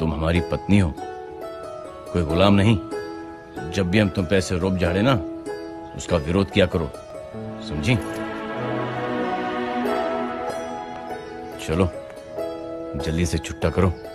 तुम हमारी पत्नी हो, कोई गुलाम नहीं। जब भी हम तुम पे ऐसे रोब झाड़े ना, उसका विरोध किया करो, समझी? चलो जल्दी से छुट्टा करो।